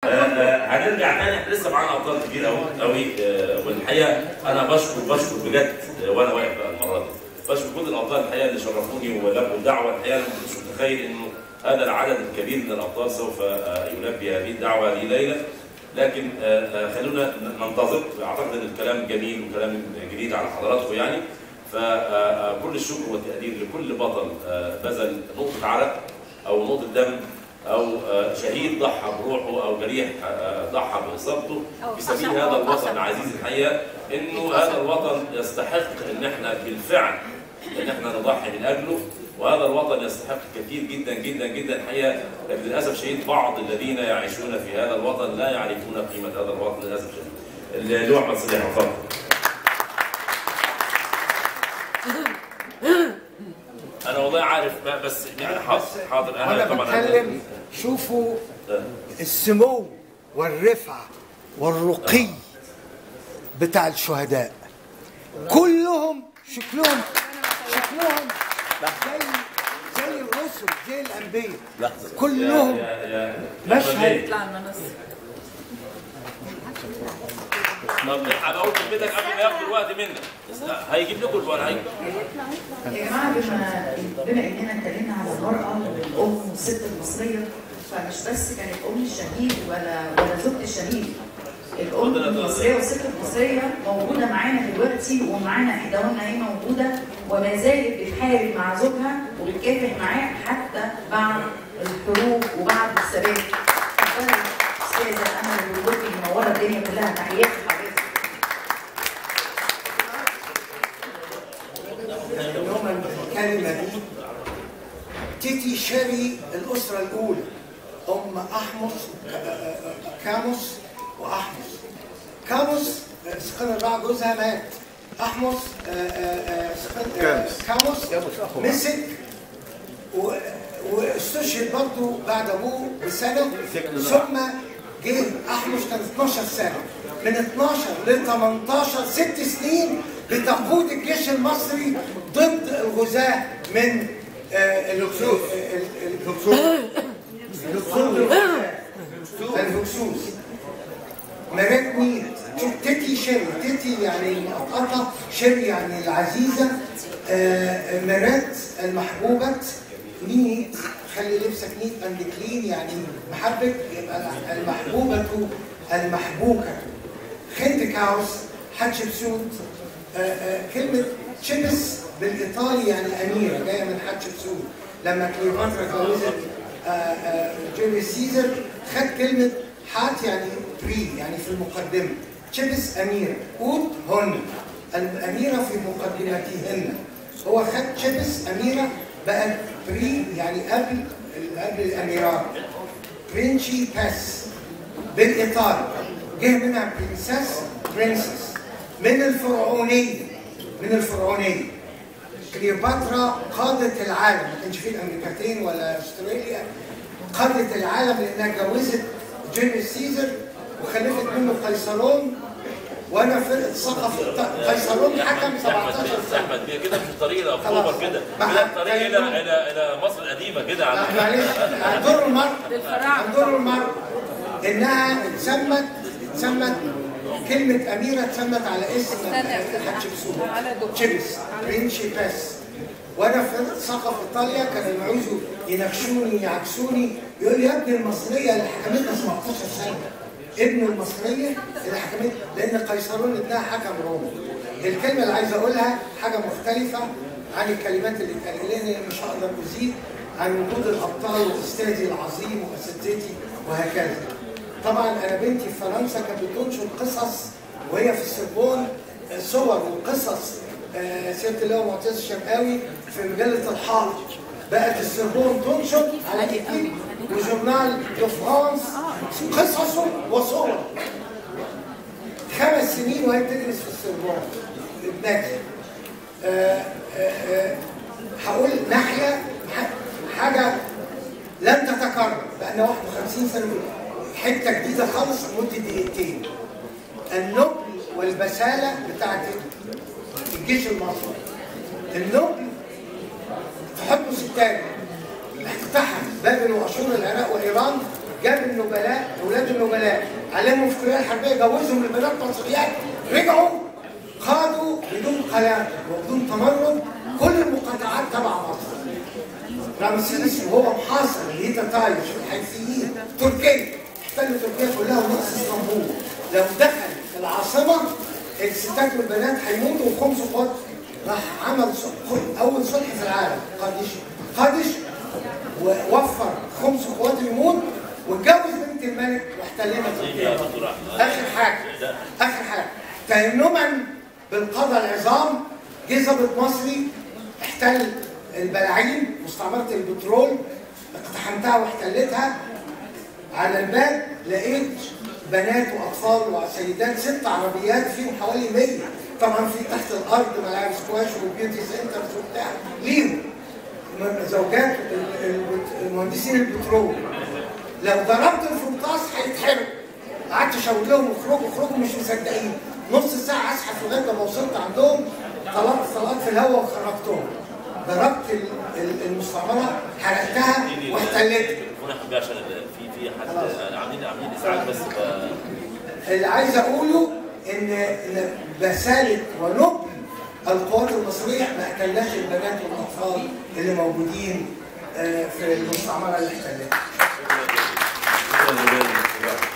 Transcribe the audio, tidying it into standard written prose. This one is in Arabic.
هنرجع تاني، احنا لسه معانا ابطال كتير قوي قوي، والحقيقه انا بشكر بجد وانا واقف المره دي، بشكر كل الابطال الحقيقه اللي شرفوني ولبوا الدعوه. الحقيقه انا ما كنتش متخيل انه هذا العدد الكبير من الابطال سوف يلبي هذه الدعوه لليله، لكن خلونا ننتظر. اعتقد ان الكلام جميل وكلام جديد على حضراتكم يعني، فكل الشكر والتقدير لكل بطل بذل نقطه عرق او نقطه دم، او شهيد ضحى بروحه، او جريح ضحى باصابته في سبيل هذا الوطن العزيز. الحقيقه انه هذا الوطن يستحق ان احنا بالفعل ان احنا نضحي من اجله، وهذا الوطن يستحق كثير جدا جدا جدا الحقيقه، لكن للاسف الشديد بعض الذين يعيشون في هذا الوطن لا يعرفون قيمه هذا الوطن للاسف الشديد. اللواء احمد صديق، اتفضل. انا والله عارف بس يعني حاضر انا طبعا بتكلم. شوفوا السمو والرفعه والرقي بتاع الشهداء، كلهم شكلهم زي الرسل، زي الانبياء، كلهم مشهد. طب هقول كلمتك قبل ما ياخدوا الوقت منك، هيجيب لكم الورق. يا جماعه بما اننا اتكلمنا على المراه والام والست المصريه، فمش بس كانت ام الشهيد ولا زوجة الشهيد، الام المصريه والست المصريه موجوده معانا دلوقتي، ومعانا احداهن هي موجوده وما زالت بتحارب مع زوجها وبتكافح معاه حتى بعد الحروب وبعد الثبات. اتفضلي استاذه امل الوردي منوره الدنيا كلها، تحياتي لحضرتك. الكلمه دي تيتي شيري الاسره الاولى، ام احمس كاموس واحمس. كاموس سكن الرعا جوزها مات، احمس كاموس مسك واستشهد برضه بعد ابوه بسنه، ثم جه احمس كان 12 سنه، من 12 ل 18 6 سنين بتقود الجيش المصري ضد الغزاة من الهكسوس. مرات مين؟ شوف تيتي شيري، تيتي يعني مؤقتة، شيري يعني العزيزة. مرات المحبوبة، نيت، خلي لبسك نيت اند كلين يعني محبك، يبقى المحبوبة المحبوكة. خنتكاوس، حتشبسوت. كلمة تشيبس بالايطالي يعني اميرة، جاية من حتشبسوت. لما كليوباترا جوزت جوليوس سيزر خد كلمة حات يعني بري يعني في المقدمة، تشيبس أميرة، أوت هن الأميرة في مقدمتهن. هو خد تشيبس أميرة بقت بري يعني قبل الأميرات. برينشي باس بالإيطالي جه منها برنسس. من الفرعونية كليوباترا قادت العالم، ما كانش فيه الامريكتين ولا استراليا، قادت العالم لانها جوزت جوليوس سيزر وخلفت منه قيصرون، وانا فرقه ثقافه قيصرون حكم 17 سنه. احمد بيه كده مش طريق لاكتوبر كده، ده الطريق الى مصر القديمه كده. معلش هندور المره انها اتسمت كلمة أميرة اتسمت على اسم حتشبسوت، تشيبس برينشي باس. وأنا في ثقافة إيطاليا كانوا يعوزوا يناقشوني يعكسوني، يقول لي يا ابن المصرية اللي حكمتنا 17 سنة، ابن المصرية اللي حكمتنا، لأن قيصرون ابنها حكم روما. الكلمة اللي عايز أقولها حاجة مختلفة عن الكلمات اللي اتقالت، لأن مش هقدر أزيد عن وجود الأبطال وأستاذي العظيم وأساتذتي وهكذا. طبعا انا بنتي في فرنسا كانت بتنشر قصص وهي في السوربون، صور وقصص سياده اللواء معتز الشرقاوي في مجله الحائط. بقت السوربون تنشر على ايديك وجورنال دو فرانس قصصه وصور. 5 سنين وهي بتدرس في السوربون ابنتي. هقول ناحيه حاجه لن تتكرر، بقى 51 سنه حته جديده خالص لمده دقيقتين. النبل والبساله بتاعت الجيش المصري. النبل في حكم ستات افتتح بابل واشور العراق وايران جاب النبلاء، اولاد النبلاء، علمهم في الكليه الحربيه، جوزهم لبنات مصريات، رجعوا خاضوا بدون قلاقل وبدون تمرد كل المقاطعات تبع مصر. رمسيس وهو محاصر الهيتاتايش والحيثيين تركيا، احتلوا تركيا كلها ونص اسطنبول. لو دخل العاصمه الستات والبنات هيموتوا وخمس قوات. راح عمل اول صلح في العالم قادش ووفر خمس قوات يموت واتجوز بنت الملك واحتلنا تركيا. اخر حاجه تيمما بالقضاء العظام جه ضابط مصري احتل البلاعين مستعمره البترول، اقتحمتها واحتلتها. على الباب لقيت بنات واطفال وسيدات 6 عربيات فيهم حوالي 100، طبعا في تحت الارض ملاعب سكواش وبيوتي سنترز وبتاع ليهم زوجات المهندسين البترول. لو ضربت الفرطاس هيتحرقوا. قعدت اشاور لهم اخرجوا مش مصدقين. نص ساعه اسحف لغايه ما وصلت عندهم، طلقت في الهواء وخرجتهم. ضربت المستعمره حرقتها واحتلتها. عشان في حد عاملين ازعاج بس. اللي عايز اقوله ان بسالة ونبل القوات المصريه ما احتلناش البنات والاطفال اللي موجودين في المستعمره اللي احتلتها.